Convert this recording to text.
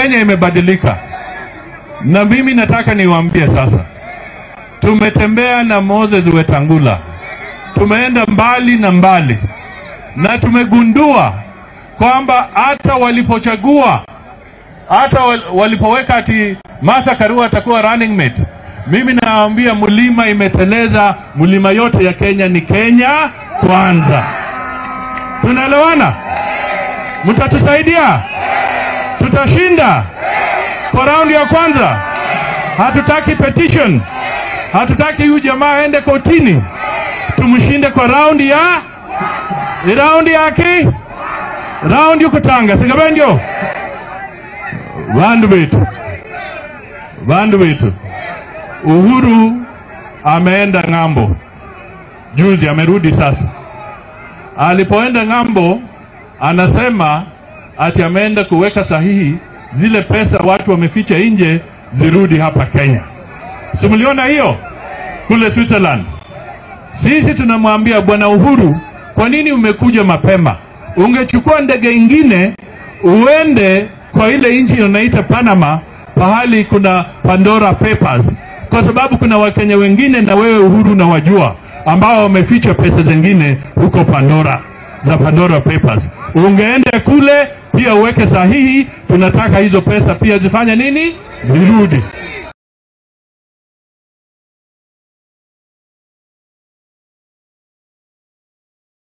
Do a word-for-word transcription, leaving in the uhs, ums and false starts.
Kenya imebadilika. Na mimi nataka niwaambie sasa. Tumetembea na Moses Wetangula. Tumeenda mbali na mbali. Na tumegundua kwamba hata walipochagua, hata walipoweka ati Martha Karua atakuwa running mate, mimi naambia Mlima imeteleza, Mlima yote ya Kenya ni Kenya kwanza. Tunaelewana? Mtatusaidia? Tutashinda kwa raundi ya kwanza. Hatutaki petition. Hatutaki huyu jamaa aende kotini. Tumshinde kwa raundi ya raundi yake. Raundi ukutanga. Singabendio. Vandu wetu. Vandu wetu. Uhuru ameenda ng'ambo. Juzi amerudi sasa. Alipoenda ng'ambo anasema ati ameenda kuweka sahihi zile pesa watu wameficha nje zirudi hapa Kenya. Simuliona hiyo kule Switzerland. Sisi tunamwambia bwana Uhuru, kwa nini umekuja mapema? Ungechukua ndege ingine uende kwa ile nchi inaitwa Panama, pahali kuna Pandora Papers, kwa sababu kuna Wakenya wengine na wewe Uhuru na wajua ambao wameficha pesa zingine huko Pandora, za Pandora Papers. Ungeenda kule pia uweke sahihi, tunataka hizo pesa pia zifanye nini? Zirudi.